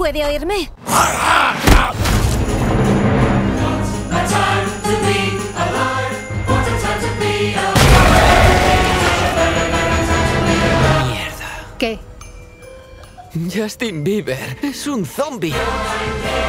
¿Puede oírme? ¿Qué? Justin Bieber es un zombie.